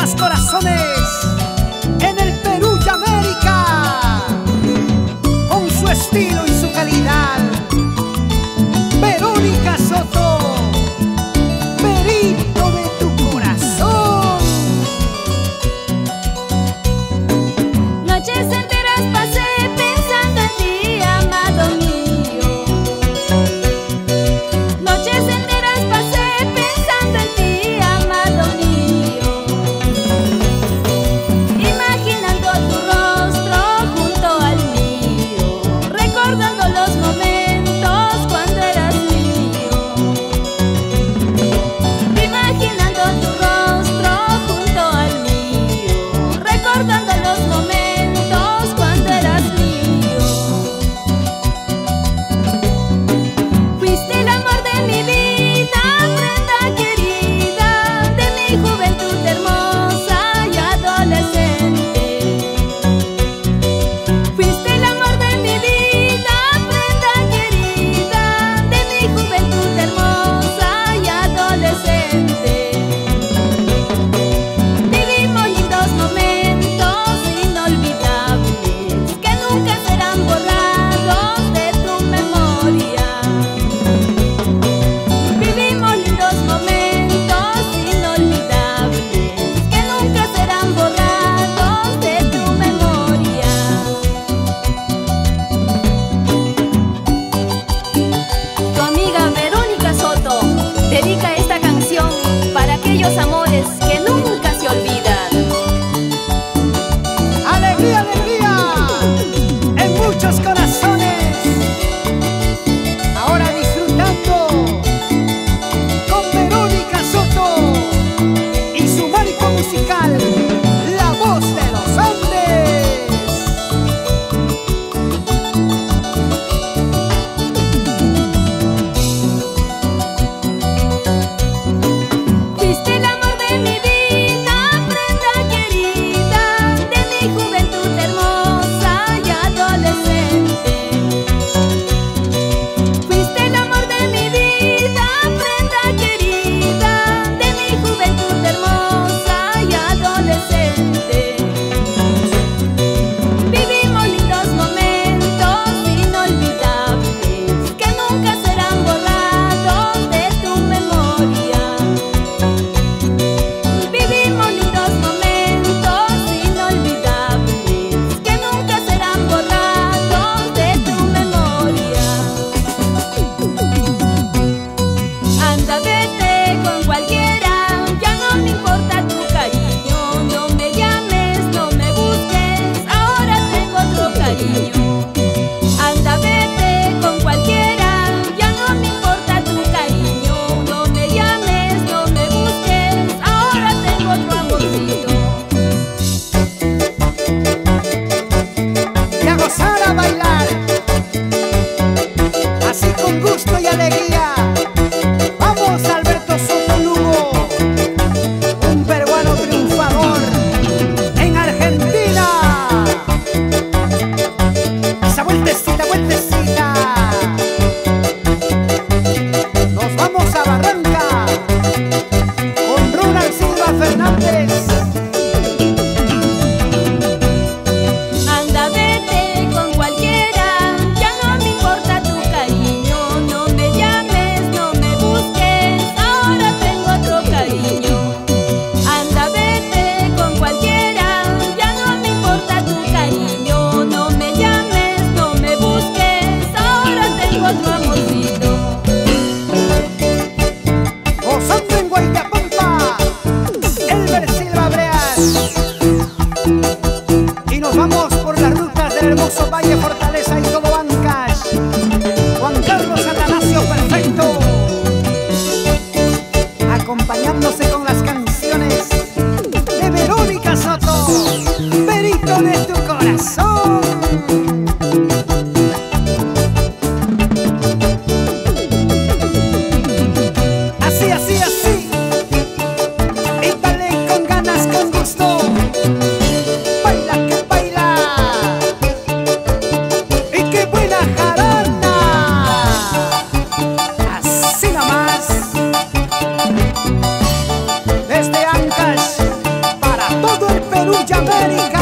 más corazones en el Perú y América, con su estilo y su calidad. Verónica Soto, perito de tu corazón. Noches enteras pasé pensando en ti, amado mío. Noches enteras pasé pensando en ti, amado mío. Imaginando tu rostro junto al mío, recordando los momentos cuando eras mío. Imaginando tu rostro junto al mío, recordando los momentos cuando eras mío. Fuiste el amor de mi vida, prenda querida, de mi juventud hermosa y adolescente. Fuiste el amor de mi vida, prenda querida, de mi juventud hermosa y adolescente. Vivimos lindos momentos inolvidables que nunca serán borrados de tu memoria. Vivimos lindos momentos inolvidables que nunca serán borrados de tu memoria. Tu amiga Verónica Soto dedica esta canción para aquellos amores que nunca se olvidan. ¡Alegría, alegría! En muchos corazones. Ahora disfrutando con Verónica Soto y su marco musical, La Voz de los Andes. Fuiste el amor de mi vida. Perugia América.